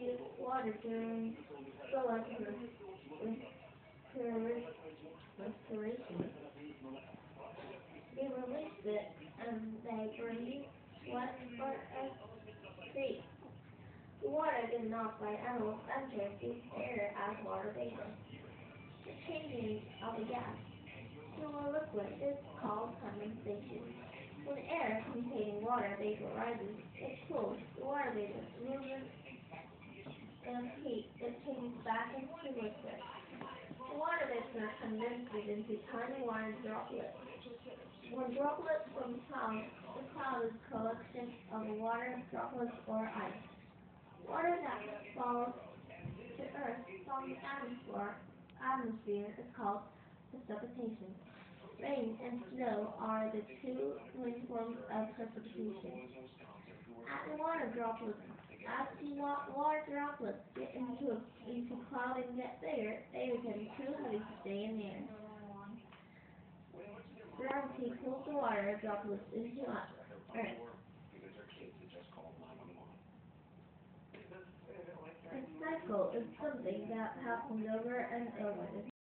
use water during solar restoration. They release it and they breathe sweat or excrete. The water given off by animals enters the air as water vapor. The changing of a gas to a liquid is called condensation. When air containing water vapor rises, it cools. The water vapor moves and heat. It changes back into liquid. The water vapor condenses into tiny water droplets. When droplets from cloud, the cloud is a collection of water droplets or ice. Water that falls to earth from the atmosphere is called precipitation. Rain and snow are the two main forms of precipitation. As the water droplets get into cloud and get bigger, they become too heavy to stay in the air. Gravity pulls the water droplets into Earth. A cycle is something that happens over and over.